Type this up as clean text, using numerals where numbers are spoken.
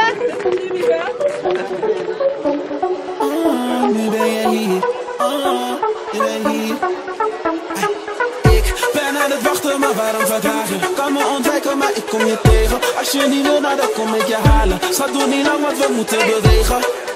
Nu ben je hier, je bent hier. Ik ben aan het wachten, maar waarom verdragen? Kan me ontwijken, maar ik kom je tegen. Als je niet wil, nou dan kom ik je halen. Schat, doe niet lang, want we moeten bewegen.